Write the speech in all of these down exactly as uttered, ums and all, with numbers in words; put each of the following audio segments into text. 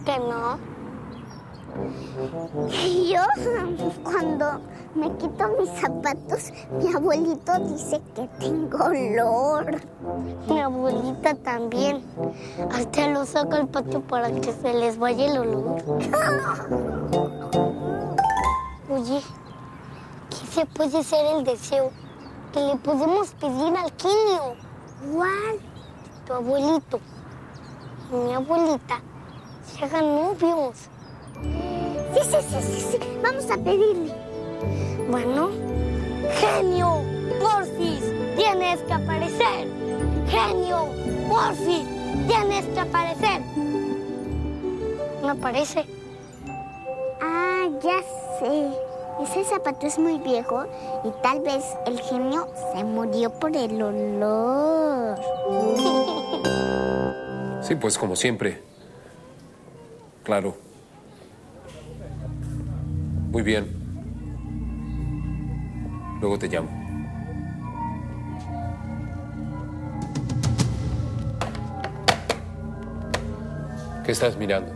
que no. Yo, cuando me quito mis zapatos, mi abuelito dice que tengo olor. Mi abuelita también. Hasta lo saca al patio para que se les vaya el olor. Oye, ¿qué puede ser el deseo que le podemos pedir al genio? ¿Cuál? Tu abuelito y mi abuelita se hagan novios. Sí, sí, sí, sí, sí. Vamos a pedirle. Bueno, genio, porfis, tienes que aparecer. Genio, porfis, tienes que aparecer. No aparece. Ah, ya sé. Ese zapato es muy viejo y tal vez el genio se murió por el olor. Sí, pues como siempre. Claro. Muy bien. Luego te llamo. ¿Qué estás mirando?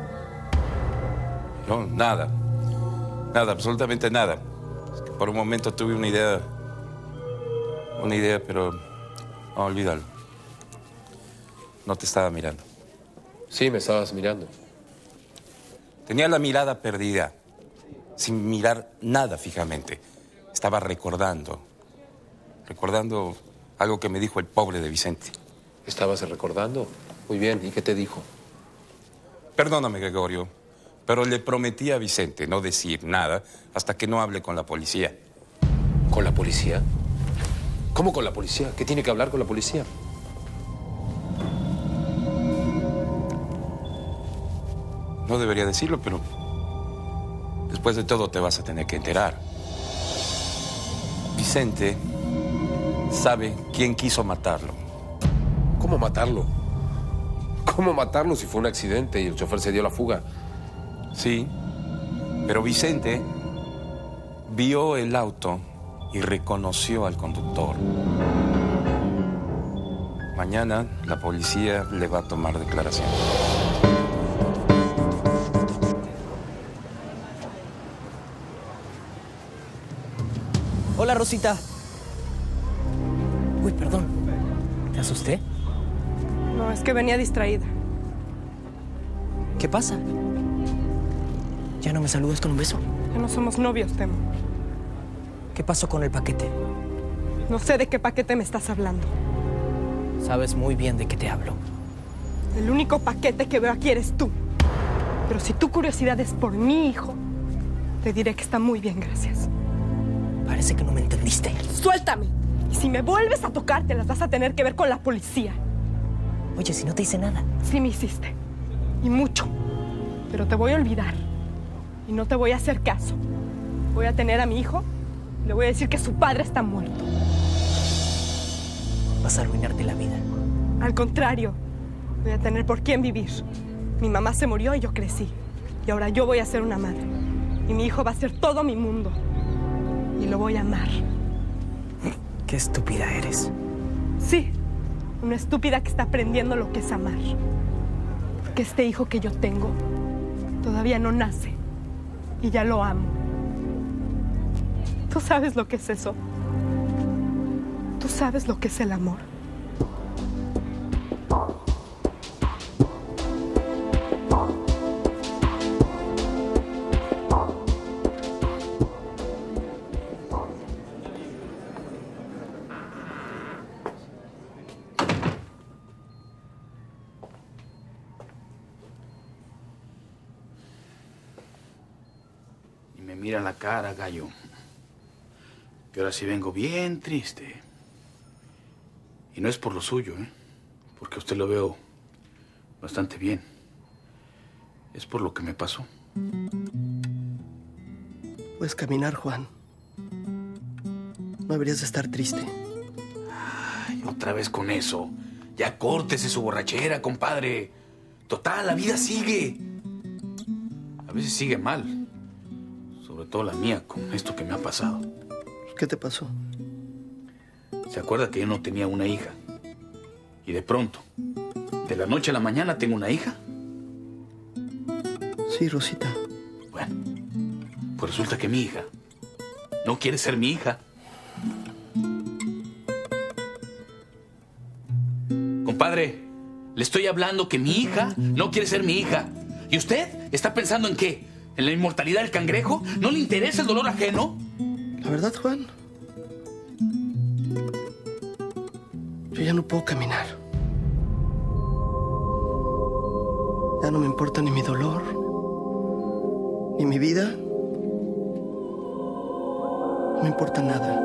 No, nada. Nada, absolutamente nada. Es que por un momento tuve una idea. Una idea, pero... No, olvídalo. No te estaba mirando. Sí, me estabas mirando. Tenía la mirada perdida, sin mirar nada fijamente. Estaba recordando. Recordando algo que me dijo el pobre de Vicente. ¿Estabas recordando? Muy bien. ¿Y qué te dijo? Perdóname, Gregorio, pero le prometí a Vicente no decir nada hasta que no hable con la policía. ¿Con la policía? ¿Cómo con la policía? ¿Qué tiene que hablar con la policía? No debería decirlo, pero después de todo te vas a tener que enterar. Vicente sabe quién quiso matarlo. ¿Cómo matarlo? ¿Cómo matarlo si fue un accidente y el chofer se dio la fuga? Sí, pero Vicente vio el auto y reconoció al conductor. Mañana la policía le va a tomar declaración. Hola, Rosita. Uy, perdón. ¿Te asusté? No, es que venía distraída. ¿Qué pasa? ¿Ya no me saludas con un beso? Ya no somos novios, Temo. ¿Qué pasó con el paquete? No sé de qué paquete me estás hablando. Sabes muy bien de qué te hablo. El único paquete que veo aquí eres tú. Pero si tu curiosidad es por mi hijo, te diré que está muy bien, gracias. Parece que no me entendiste. ¡Suéltame! Y si me vuelves a tocar, te las vas a tener que ver con la policía. Oye, si no te hice nada. Sí me hiciste. Y mucho. Pero te voy a olvidar. Y no te voy a hacer caso. Voy a tener a mi hijo y le voy a decir que su padre está muerto. Vas a arruinarte la vida. Al contrario, voy a tener por quién vivir. Mi mamá se murió y yo crecí. Y ahora yo voy a ser una madre. Y mi hijo va a ser todo mi mundo. Y lo voy a amar. Qué estúpida eres. Sí, una estúpida que está aprendiendo lo que es amar. Porque este hijo que yo tengo todavía no nace. Y ya lo amo. ¿Tú sabes lo que es eso? ¿Tú sabes lo que es el amor? Mira la cara, gallo. Que ahora sí vengo bien triste. Y no es por lo suyo, ¿eh? Porque a usted lo veo bastante bien. Es por lo que me pasó. Puedes caminar, Juan. No deberías de estar triste. Ay, otra vez con eso. Ya córtese su borrachera, compadre. Total, la vida sigue. A veces sigue mal. Sobre todo la mía, con esto que me ha pasado. ¿Qué te pasó? ¿Se acuerda que yo no tenía una hija? Y de pronto, de la noche a la mañana, tengo una hija. Sí, Rosita. Bueno, pues resulta que mi hija no quiere ser mi hija. Compadre, le estoy hablando que mi hija no quiere ser mi hija. ¿Y usted está pensando en qué? ¿En la inmortalidad del cangrejo? ¿No le interesa el dolor ajeno? La verdad, Juan, yo ya no puedo caminar. Ya no me importa ni mi dolor, ni mi vida. No me importa nada.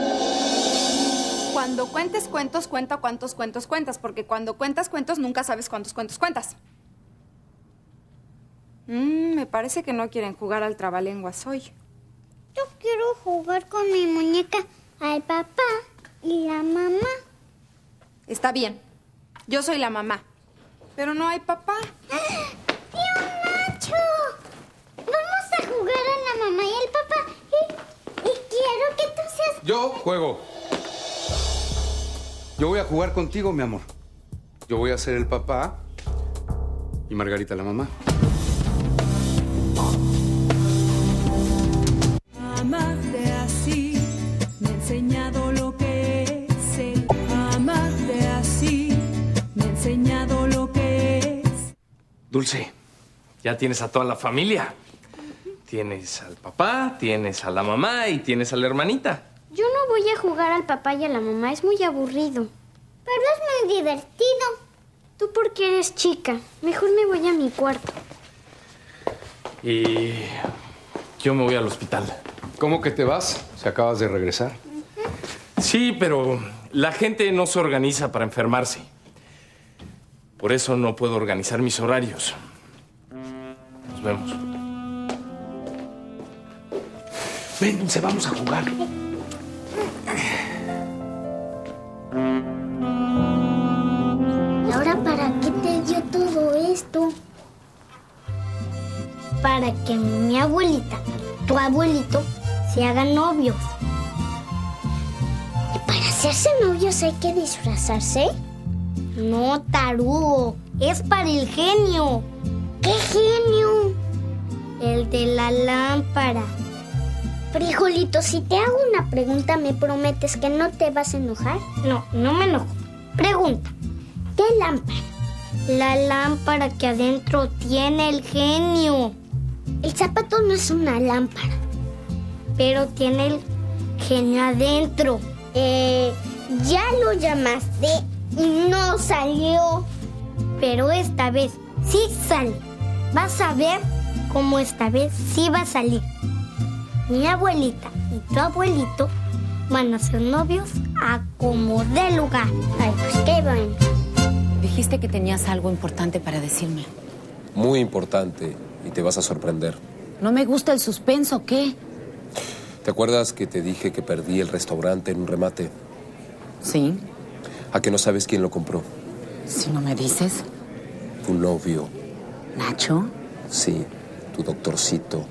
Cuando cuentes cuentos, cuenta cuántos cuentos cuentas, porque cuando cuentas cuentos nunca sabes cuántos cuentos cuentas. Mm, me parece que no quieren jugar al trabalenguas hoy. Yo quiero jugar con mi muñeca al papá y la mamá. Está bien. Yo soy la mamá. Pero no hay papá. ¡Tío Nacho! Vamos a jugar a la mamá y al papá. Y, y quiero que tú seas... Yo juego. Yo voy a jugar contigo, mi amor. Yo voy a ser el papá y Margarita la mamá. Amarte así me ha enseñado lo que es el amarte así me ha enseñado lo que es. Dulce, ya tienes a toda la familia. Tienes al papá, tienes a la mamá y tienes a la hermanita. Yo no voy a jugar al papá y a la mamá, es muy aburrido. Pero es muy divertido. Tú porque eres chica, mejor me voy a mi cuarto. Y yo me voy al hospital. ¿Cómo que te vas? Si acabas de regresar. Sí, pero la gente no se organiza para enfermarse. Por eso no puedo organizar mis horarios. Nos vemos. Ven, Dulce, vamos a jugar. ¿Y ahora para qué te dio todo esto? Para que mi abuelita, tu abuelito, se hagan novios. ¿Y para hacerse novios hay que disfrazarse? No, tarugo. Es para el genio. ¿Qué genio? El de la lámpara. Frijolito, si te hago una pregunta, ¿me prometes que no te vas a enojar? No, no me enojo. Pregunta. ¿Qué lámpara? La lámpara que adentro tiene el genio. El zapato no es una lámpara, pero tiene el genio adentro. Eh, ya lo llamaste y no salió. Pero esta vez sí sale. Vas a ver cómo esta vez sí va a salir. Mi abuelita y tu abuelito van a ser novios a como dé lugar. Ay, pues qué bueno. Dijiste que tenías algo importante para decirme. Muy importante y te vas a sorprender. No me gusta el suspenso, ¿qué? ¿Te acuerdas que te dije que perdí el restaurante en un remate? Sí. ¿A que no sabes quién lo compró? Si no me dices. Tu novio. ¿Nacho? Sí, tu doctorcito.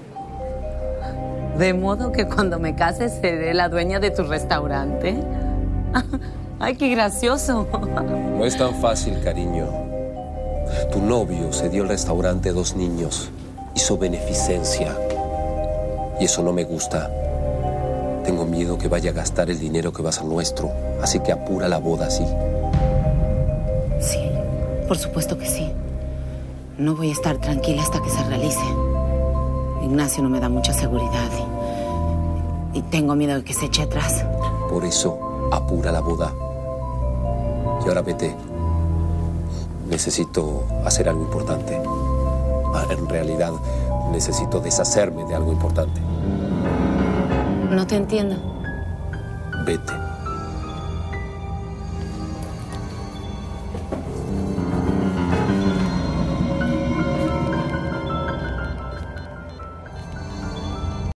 ¿De modo que cuando me case seré la dueña de tu restaurante? ¡Ay, qué gracioso! No es tan fácil, cariño. Tu novio se dio el restaurante a dos niños. Hizo beneficencia. Y eso no me gusta. Tengo miedo que vaya a gastar el dinero que va a ser nuestro. Así que apura la boda, ¿sí? Sí, por supuesto que sí. No voy a estar tranquila hasta que se realice. Ignacio no me da mucha seguridad y, y tengo miedo de que se eche atrás. Por eso, apura la boda. Y ahora vete. Necesito hacer algo importante. En realidad, necesito deshacerme de algo importante. No te entiendo. Vete.